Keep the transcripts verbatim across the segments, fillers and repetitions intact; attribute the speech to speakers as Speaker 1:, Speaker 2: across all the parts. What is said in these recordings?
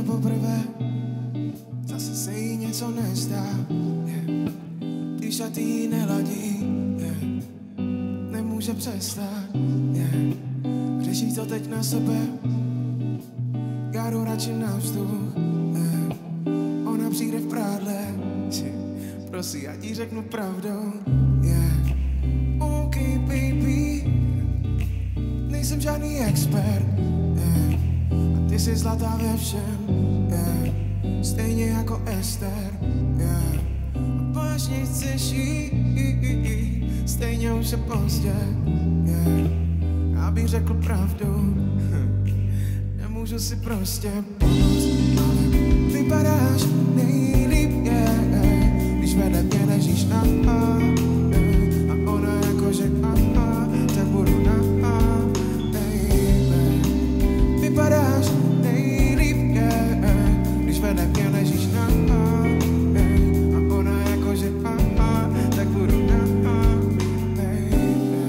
Speaker 1: poprvé, zase se jí něco nezdá, yeah. Ty šaty jí neladí, yeah. Nemůže přestat, yeah. Řeší to teď na sebe, já jdu radši na vzduch, yeah. Ona přijde v prádle, yeah. Prosím, já ti řeknu pravdu, yeah. OK baby, nejsem žádný expert, yeah. A ty jsi zlatá ve všem, yeah. Stejně jako Ester, yeah. A vážně chceš jít, stejně už je pozdě, yeah. Abych řekl pravdu, nemůžu si prostě pomoct, ale vypadáš nejlíp, yeah. Když vedle mě ležíš na a, yeah. A ona jakože a, a, tak budu na a, baby. Vypadáš nejlíp, yeah. Když vedle mě ležíš na a, yeah. A ona jakože a, a, tak budu na a, baby.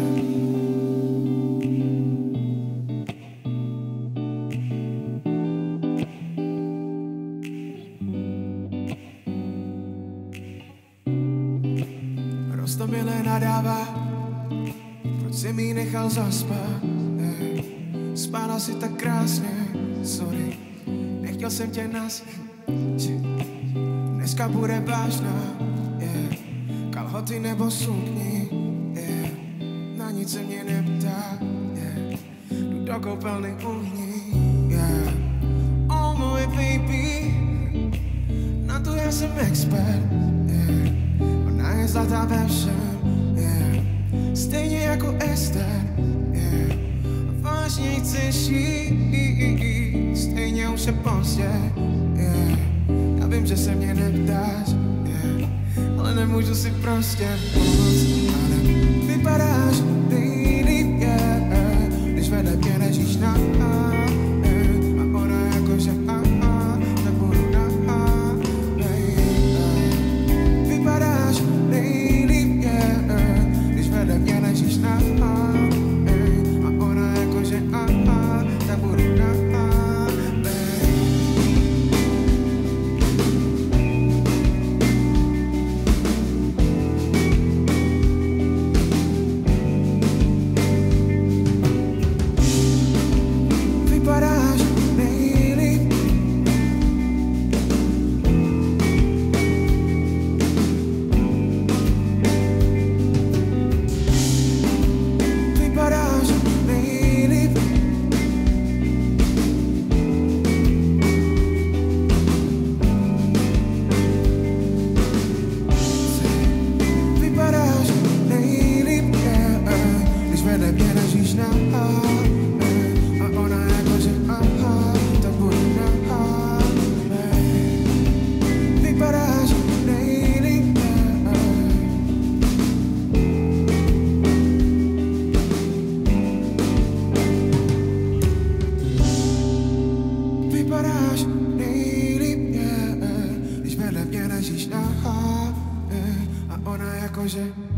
Speaker 1: Roztomilé nadává, proč jsi mi nechal zaspat, hey. Spála si tak krásně, sorry, nechtěl jsem tě nas. Dneska bude vážná, yeah. Kalhoty nebo sukni, yeah. Na nic se mě neptá, yeah. Jdu do koupelny uhni, yeah. Oh moje baby, na to já jsem expert, yeah. Ona je zlatá ve všem, yeah. Stejně jako Ester, yeah. A vážně chceš jít, stejně už je pozdě, yeah. Já vím, že se mě neptáš, yeah. Ale nemůžu si prostě pomoct, ale vypadáš nejlíp, yeah. Když vedle mě ležíš na a, yeah. A ona jakože a, a, tak budu na a, baby. Vypadáš nejlíp, yeah. Když vedle mě ležíš na a, yeah. A ona jakože a, a, tak budu na a, baby. Vypadáš nejlíp, vypadáš nejlíp, vypadáš nejlíp, yeah. Když vedle mě ležíš na a, yeah. A ona jakože aha, tak budu na a, yeah. Vypadáš nejlíp, yeah. Vypadáš nejlíp, yeah. Když vedle mě ležíš na a, yeah. A ona jakože